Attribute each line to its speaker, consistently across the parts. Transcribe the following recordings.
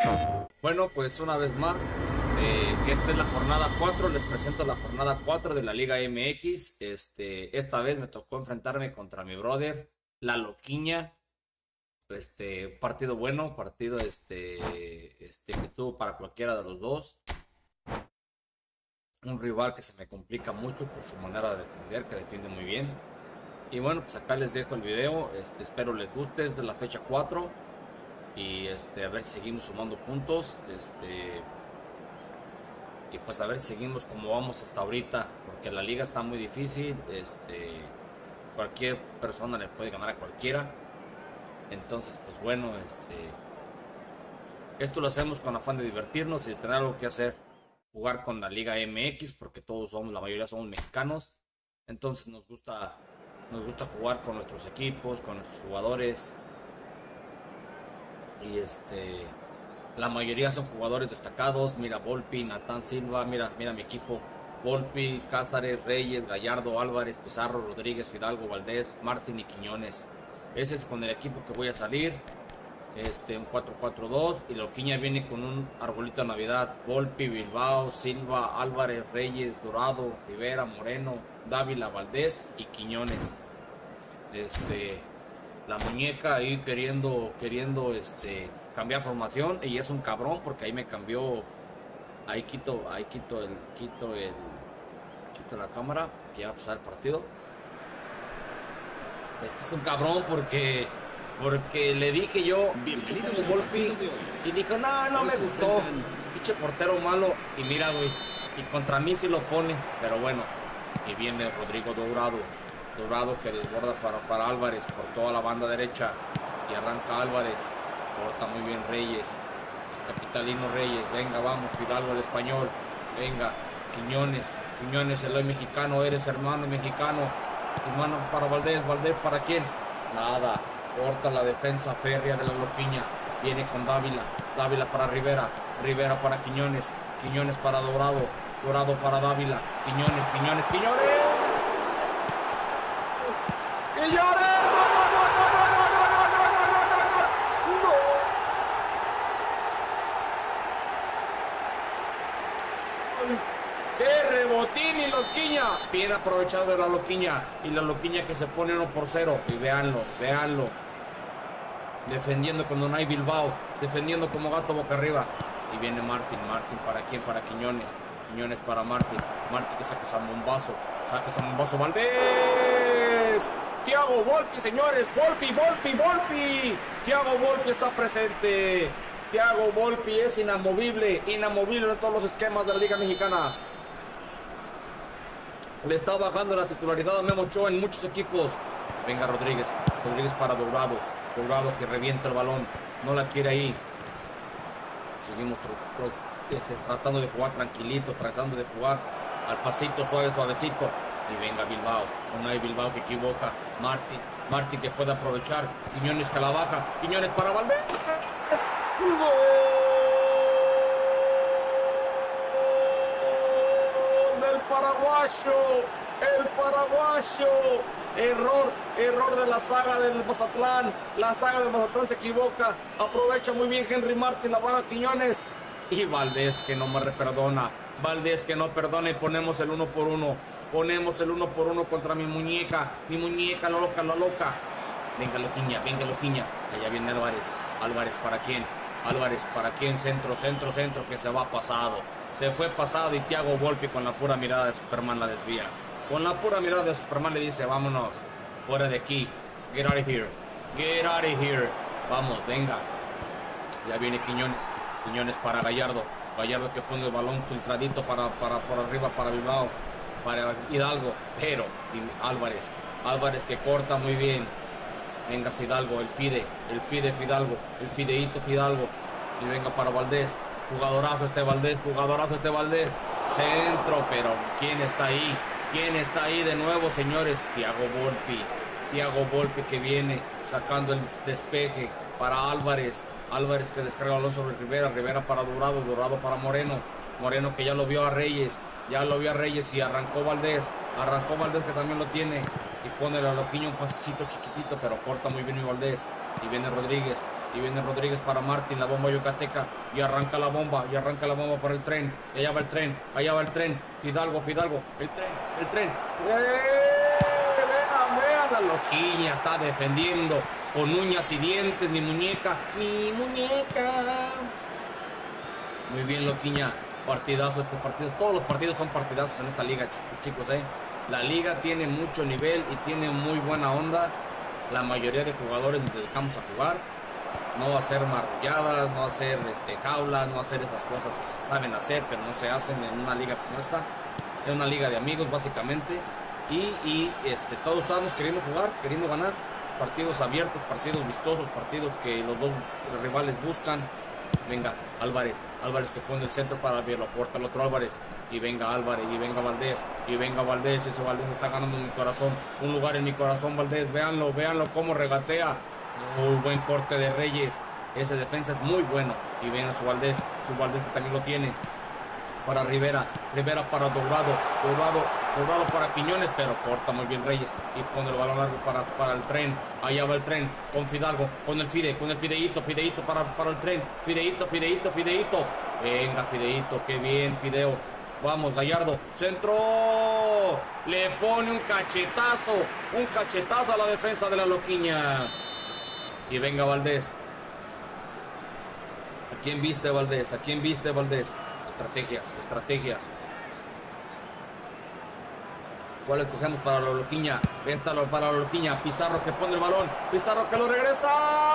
Speaker 1: Bueno, pues una vez más, esta es la jornada 4, les presento la jornada 4 de la Liga MX. Esta vez me tocó enfrentarme contra mi brother, La Loquiña. Partido bueno, partido que estuvo para cualquiera de los dos. Un rival que se me complica mucho por su manera de defender, que defiende muy bien. Y bueno, pues acá les dejo el video, espero les guste, es de la fecha 4. Y a ver si seguimos sumando puntos. Y pues a ver si seguimos como vamos hasta ahorita. Porque la liga está muy difícil. Cualquier persona le puede ganar a cualquiera. Entonces, pues bueno, esto lo hacemos con afán de divertirnos y de tener algo que hacer. Jugar con la Liga MX, porque todos somos, la mayoría somos mexicanos. Entonces nos gusta jugar con nuestros equipos, con nuestros jugadores. Y la mayoría son jugadores destacados. Mira, Volpi, Natán Silva, mira mi equipo. Volpi, Cázares, Reyes, Gallardo, Álvarez, Pizarro, Rodríguez, Fidalgo, Valdés, Martín y Quiñones. Ese es con el equipo que voy a salir. Un 4-4-2. Y Loquiña viene con un arbolito de Navidad. Volpi, Bilbao, Silva, Álvarez, Reyes, Dorado, Rivera, Moreno, Dávila, Valdés y Quiñones. La muñeca ahí queriendo cambiar formación, y es un cabrón porque ahí me cambió. Ahí quito la cámara, que ya va a pasar el partido. Este es un cabrón porque le dije yo Volpi y dijo no me gustó, pinche portero malo. Y mira, güey, y contra mí sí lo pone, pero bueno. Y viene Rodrigo Dorado que desborda para Álvarez por toda la banda derecha, y arranca Álvarez, corta muy bien Reyes, el capitalino Reyes, venga, vamos, Fidalgo el español, venga, Quiñones, el hoy mexicano, eres hermano mexicano, hermano para Valdés para quién, nada, corta la defensa férrea de la Loquiña, viene con Dávila para Rivera para Quiñones para Dorado para Dávila, Quiñones. ¡Y llore! ¡No! ¡Qué rebotín! Y Loquiña, bien aprovechado de la Loquiña, y la Loquiña que se pone 1-0. Y véanlo, defendiendo cuando no hay Bilbao, defendiendo como gato boca arriba. Y viene Martín, ¿para quién? Para Quiñones para Martín que saca ese bombazo, Valdés. Thiago Volpi, señores, Volpi. Thiago Volpi está presente. Thiago Volpi es inamovible en todos los esquemas de la Liga Mexicana. Le está bajando la titularidad a Memo Ochoa en muchos equipos. Venga Rodríguez para Dorado que revienta el balón, no la quiere ahí. Seguimos tratando de jugar tranquilito, tratando de jugar al pasito, suavecito. Y venga Bilbao, no hay Bilbao que equivoca. Martín que puede aprovechar. Quiñones que la baja. Quiñones para Valdés. ¡Gol! ¡El paraguayo! Error de la saga del Mazatlán. La saga del Mazatlán se equivoca. Aprovecha muy bien Henry Martín, la baja Quiñones. Y Valdés que no me perdona. Y ponemos el 1-1. Contra mi muñeca, la loca. Venga Loquiña. Allá viene Álvarez para quién. Centro, que se va pasado. Se fue pasado, y Thiago Volpi con la pura mirada de Superman la desvía. Con la pura mirada de Superman le dice, vámonos, fuera de aquí. Get out of here. Vamos, venga. Ya viene Quiñones para Gallardo que pone el balón filtradito por arriba para Bilbao, para Hidalgo, pero Álvarez que corta muy bien. Venga Fidalgo, el fideíto Fidalgo, y venga para Valdés. Jugadorazo este Valdés. Centro, pero ¿quién está ahí de nuevo, señores? Thiago Volpi que viene sacando el despeje para Álvarez que descarga el balón sobre Rivera para Dorado para Moreno que ya lo vio a Reyes y arrancó Valdés que también lo tiene, y pone a Loquiña un pasecito chiquitito, pero corta muy bien Valdés, y viene Rodríguez Y viene Rodríguez para Martín, la bomba yucateca. Y arranca la bomba para el tren. Y allá va el tren, Fidalgo, el tren. Vean, la loquiña está defendiendo con uñas y dientes, mi muñeca. Muy bien, loquiña. Partidazo este partido. Todos los partidos son partidazos en esta liga, chicos, La liga tiene mucho nivel y tiene muy buena onda. La mayoría de jugadores nos dedicamos a jugar. No a hacer marrulladas, no a hacer jaulas, no a hacer esas cosas que se saben hacer, pero no se hacen en una liga como esta. Es una liga de amigos, básicamente. Y todos estábamos queriendo jugar, queriendo ganar. Partidos abiertos, partidos vistosos, partidos que los dos rivales buscan. Venga, Álvarez que pone el centro para abrir la puerta al otro Álvarez. Y venga Álvarez, y venga Valdés. Ese Valdés está ganando en mi corazón. Un lugar en mi corazón, Valdés. Véanlo cómo regatea. Muy buen corte de Reyes. Ese defensa es muy bueno. Y vean su Valdés que también lo tiene. Para Rivera para Dorado para Quiñones, pero corta muy bien Reyes y pone el balón largo para el tren. Allá va el tren con Fidalgo, con el Fideíto para el tren. Fideíto. Venga, Fideíto, qué bien, Fideo. Vamos, Gallardo, centro. Le pone un cachetazo a la defensa de la loquiña. Y venga Valdés. ¿A quién viste Valdés? Estrategias. ¿Cuál escogemos para la loquiña? Esta para la loquiña. Pizarro que pone el balón. Pizarro que lo regresa.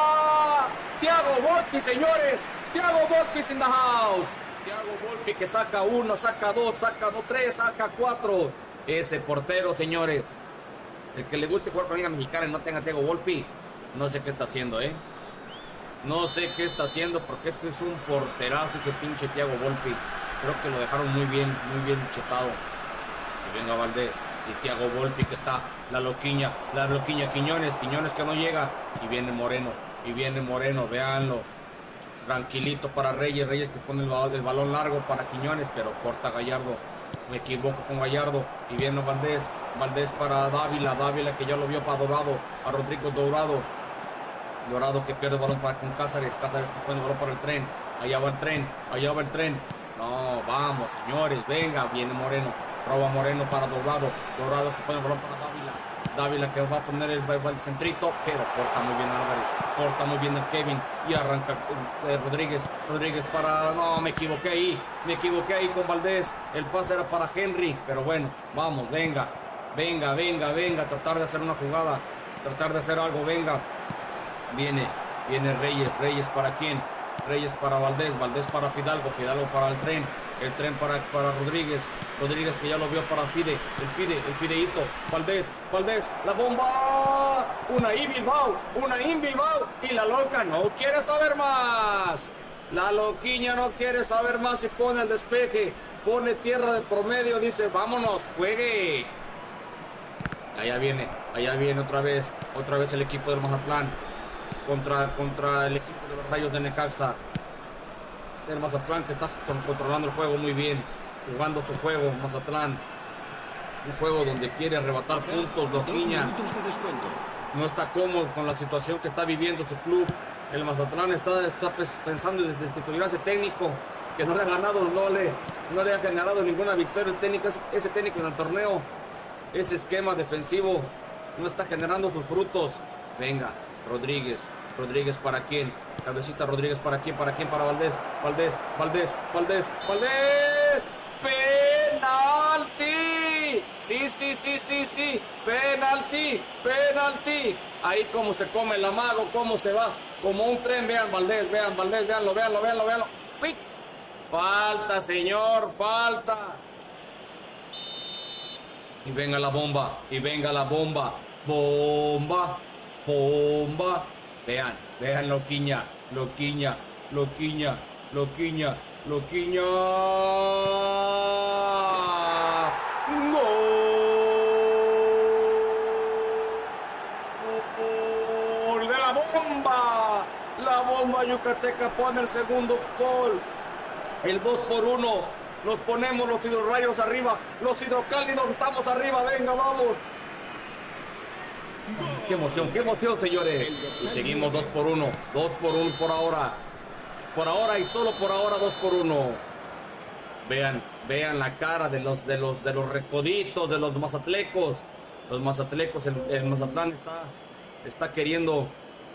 Speaker 1: Thiago Volpi, señores. Thiago Volpi in the house. Thiago Volpi que saca 1, saca 2, saca 3, saca 4. Ese portero, señores. El que le guste jugar con la Liga Mexicana y no tenga Thiago Volpi, no sé qué está haciendo, No sé qué está haciendo porque ese es un porterazo, ese pinche Thiago Volpi. Creo que lo dejaron muy bien chetado. Y venga Valdés. Y Thiago Volpi que está. La loquiña Quiñones que no llega. Y viene Moreno, véanlo. Tranquilito para Reyes que pone el balón largo para Quiñones, pero corta Gallardo. Me equivoco con Gallardo. Y viene Valdés para Dávila que ya lo vio para Dorado. A Rodrigo Dorado que pierde el balón con Cáceres que pone el balón para el tren. Allá va el tren. No, vamos, señores, venga, viene Moreno. Roba Moreno para Dorado que pone el balón para Dávila que va a poner el centrito, pero corta muy bien Álvarez. Corta muy bien el Kevin. Y arranca Rodríguez para... No, me equivoqué ahí con Valdés. El pase era para Henry, pero bueno, vamos, venga. Tratar de hacer una jugada. Tratar de hacer algo, venga. Viene Reyes para quién, Reyes para Valdés para Fidalgo para el tren para Rodríguez que ya lo vio para el Fideíto, Valdés, la bomba, una in Bilbao, y la loca no quiere saber más, la loquiña no quiere saber más y pone el despeje, pone tierra de promedio, dice vámonos, juegue. Allá viene otra vez el equipo del Mazatlán. Contra el equipo de los Rayos de Necaxa. El Mazatlán que está controlando el juego muy bien. Jugando su juego, Mazatlán. Un juego donde quiere arrebatar puntos, loquiña. No está cómodo con la situación que está viviendo su club. El Mazatlán está pensando en destituir a ese técnico que no le ha ganado ninguna victoria el técnico, ese técnico en el torneo. Ese esquema defensivo no está generando sus frutos. Venga, Rodríguez para quién, cabecita Rodríguez para quién, para Valdés, penalti, sí, penalti, ahí como se come el amago, cómo se va, como un tren, vean Valdés, véanlo, ¡uy! Falta, señor, falta, y venga la bomba, bomba. Vean loquiña. ¡Gol de la bomba! La bomba yucateca pone el segundo gol. El 2-1. Nos ponemos los hidrorrayos arriba. Los hidrocálidos estamos arriba. Venga, vamos. qué emoción, señores. Y seguimos 2 por 1. 2 por 1 por ahora. Por ahora y solo por ahora 2 por 1. Vean la cara de los recoditos, de los mazatlecos. Los mazatlecos, el Mazatlán está queriendo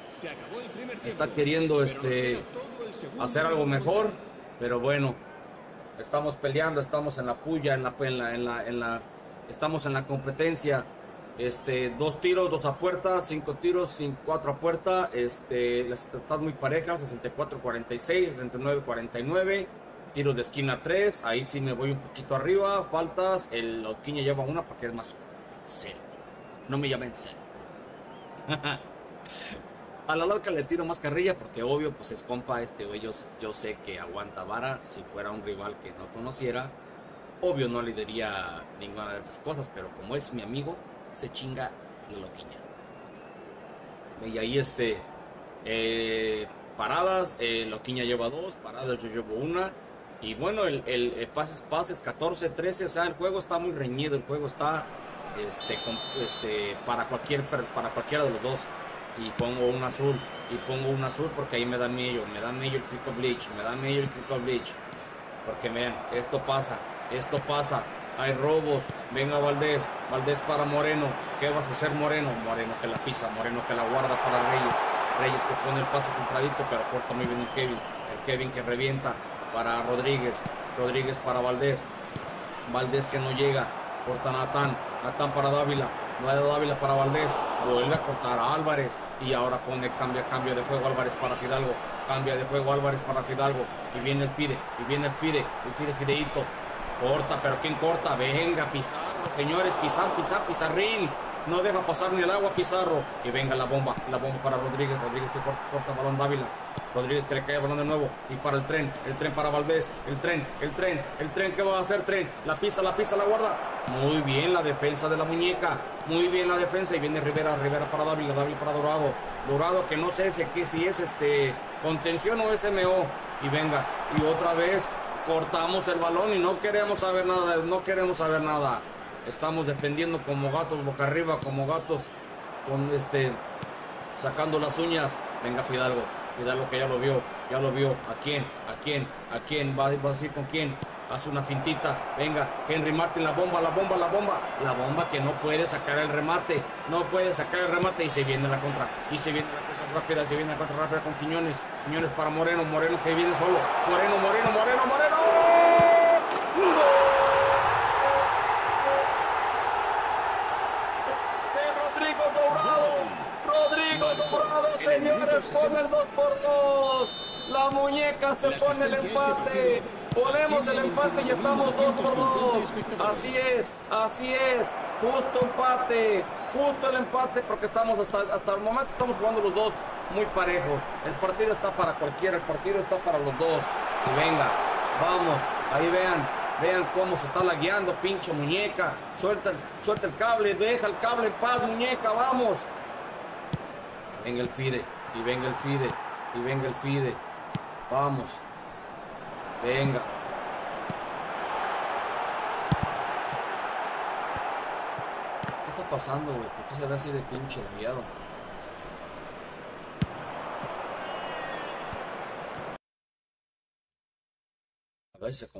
Speaker 1: hacer algo mejor, pero bueno, estamos peleando, estamos en la puya, estamos en la competencia. 2 tiros, 2 a puerta, 5 tiros, 4 a puerta. Las están muy parejas, 64-46, 69-49. Tiros de esquina 3, ahí sí me voy un poquito arriba. Faltas, el Oquiña lleva una porque es más serio. No me llamen serio. A la larga le tiro más carrilla porque obvio pues es compa güey. Yo sé que aguanta vara. Si fuera un rival que no conociera, obvio no le diría ninguna de estas cosas, pero como es mi amigo, se chinga la Loquiña. Y ahí paradas, Loquiña lleva 2, paradas yo llevo 1. Y bueno, el pases 14-13, o sea, el juego está muy reñido, el juego está para cualquiera de los dos. Y pongo un azul porque ahí me da mello el Crico Bleach, porque vean, esto pasa, hay robos. Venga Valdés para Moreno. ¿Qué vas a hacer Moreno? Moreno que la pisa, Moreno que la guarda para Reyes que pone el pase filtradito, pero corta muy bien el Kevin que revienta para Rodríguez para Valdés que no llega, corta Natán para Dávila para Valdés, vuelve a cortar a Álvarez y ahora cambio de juego Álvarez para Fidalgo, y viene el Fideito, corta, pero ¿quién corta? Venga Pizarro, señores, Pizarrín, no deja pasar ni el agua Pizarro, y venga la bomba para Rodríguez que corta balón Dávila, Rodríguez que le cae el balón de nuevo, y para el tren para Valdés, el tren, ¿qué va a hacer tren? La pisa, la guarda, muy bien la defensa de la muñeca, y viene Rivera para Dávila para Dorado que no sé si es contención o SMO, y venga, y otra vez cortamos el balón y no queremos saber nada, estamos defendiendo como gatos boca arriba, como gatos con sacando las uñas. Venga Fidalgo que ya lo vio, ¿a quién? ¿Va a decir con quién? Hace una fintita, venga, Henry Martin, la bomba que no puede sacar el remate, y se viene la contra rápida, con Quiñones para Moreno que viene solo, Moreno, ¡gol! Rodrigo Dorado, señores, pone el 2 por 2. La muñeca se pone el empate. Ponemos el empate y estamos 2 por 2. Así es. Justo el empate porque estamos hasta el momento estamos jugando los dos muy parejos. El partido está para cualquiera, el partido está para los dos. Y venga, vamos, ahí vean cómo se está lagueando, pinche muñeca. Suelta el cable, deja el cable en paz, muñeca, vamos. Venga el Fide, vamos, venga. ¿Qué está pasando, güey? ¿Por qué se ve así de pinche lagueado? A ver si se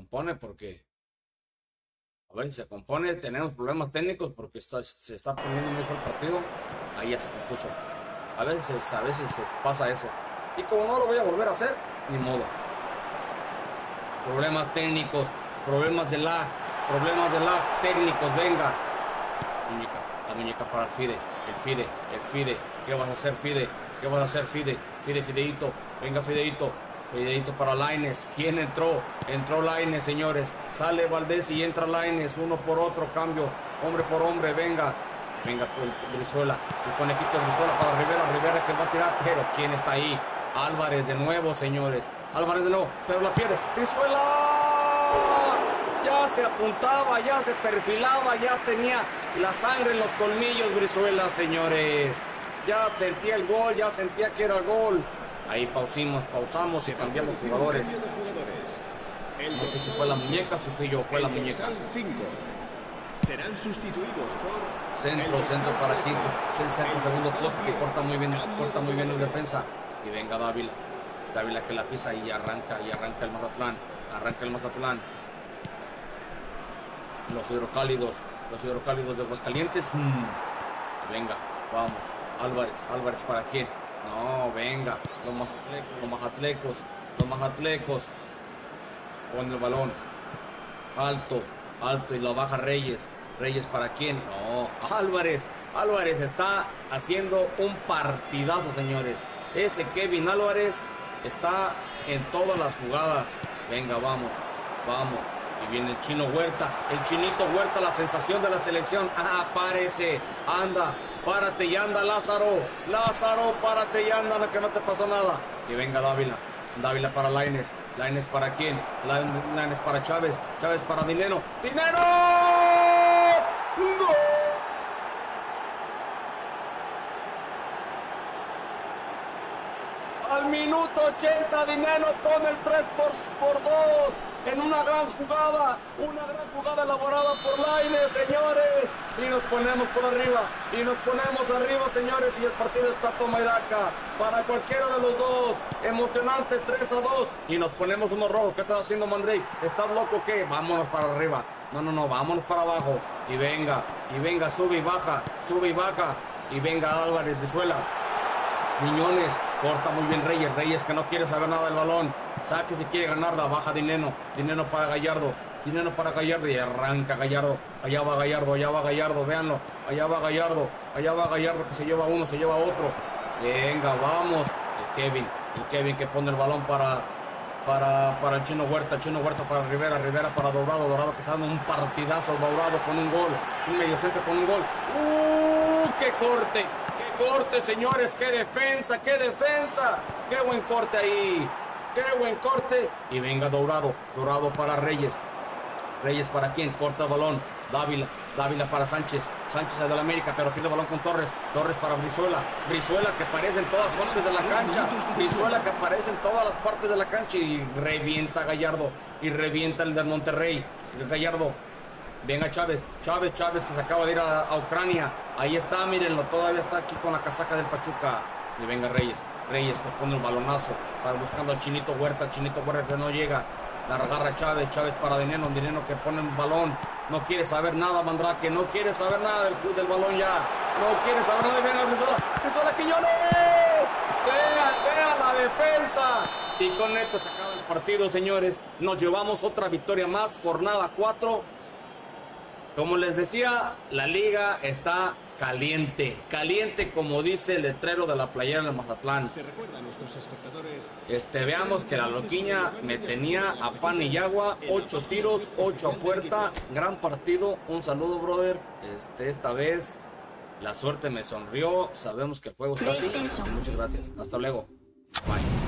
Speaker 1: compone, tenemos problemas técnicos porque se está poniendo muy fuerte el partido. Ahí ya se compuso. A veces pasa eso. Y como no lo voy a volver a hacer, ni modo. Problemas técnicos, problemas de lag técnicos, venga. La muñeca para el Fide. ¿Qué vas a hacer, Fide? Fideito. Venga, Fideito para Lainez. ¿Quién entró? Entró Lainez, señores. Sale Valdés y entra Lainez. Uno por otro, cambio. Hombre por hombre, venga Brizuela, el conejito Brizuela para Rivera que va a tirar, pero ¿quién está ahí? Álvarez de nuevo, señores, pero la pierde, Brizuela, ya se apuntaba, ya se perfilaba, ya tenía la sangre en los colmillos Brizuela, señores, ya sentía el gol, ya sentía que era gol, ahí pausamos y cambiamos jugadores, no sé si fue la muñeca, si fui yo, fue la muñeca.
Speaker 2: serán sustituidos por
Speaker 1: Centro para Quinto. Centro, segundo poste, que corta muy bien el defensa. Y venga Dávila. Dávila que la pisa y arranca el Mazatlán. Los hidrocálidos de Aguascalientes. Venga, vamos. Álvarez para quién. No, venga. Los mazatlecos. Pone el balón. Alto y lo baja Reyes. Reyes para quién. No, Álvarez está haciendo un partidazo, señores. Ese Kevin Álvarez está en todas las jugadas. Venga, vamos. Y viene el Chino Huerta. El Chinito Huerta, la sensación de la selección. Aparece. Anda. Párate y anda, Lázaro. Párate y anda, que no te pasó nada. Y venga Dávila para Lainez. Lainez para quién. Lainez para Chávez. Chávez para Dinero. ¡Dinero! ¡Gol! Al minuto 80 Dinero pone el 3-2 en una gran jugada elaborada por Lainez, señores, y nos ponemos por arriba, señores, y el partido está toma y daca para cualquiera de los dos. Emocionante, 3-2, y nos ponemos unos rojos. ¿Qué estás haciendo, Mandrey? ¿Estás loco o qué? Vámonos para arriba. No, vámonos para abajo. Y venga, sube y baja, y venga Álvarez, Brizuela. Quiñones, corta muy bien Reyes que no quiere saber nada del balón. Saque si quiere ganarla, baja Dinero para Gallardo, y arranca Gallardo. Allá va Gallardo, véanlo. Allá va Gallardo, que se lleva uno, se lleva otro. Venga, vamos. El Kevin que pone el balón para el Chino Huerta para Rivera para Dorado que está dando un partidazo. Dorado con un gol, un mediocentro con un gol. ¡Qué corte, señores! ¡Qué defensa! ¡Qué buen corte ahí! Y venga Dorado para Reyes para quién. Corta el balón. Dávila para Sánchez es del América, pero pierde el balón con Torres para Brizuela que aparece en todas partes de la cancha, y revienta Gallardo, y revienta el del Monterrey. Gallardo. Venga Chávez que se acaba de ir a Ucrania. Ahí está, mírenlo, todavía está aquí con la casaca del Pachuca. Y venga Reyes que pone el balonazo buscando al Chinito Huerta que no llega. La agarra Chávez para Dinero que pone un balón. No quiere saber nada Mandrake, no quiere saber nada del balón ya. No quiere saber nada. Y venga Brizuela Quiñones. Vean la defensa. Y con esto se acaba el partido, señores. Nos llevamos otra victoria más, jornada 4. Como les decía, la liga está caliente como dice el letrero de la playera del Mazatlán. Veamos que la loquiña me tenía a pan y agua, 8 tiros, 8 a puerta, gran partido. Un saludo, brother. Esta vez la suerte me sonrió. Sabemos que el juego está así. Muchas gracias. Hasta luego. Bye.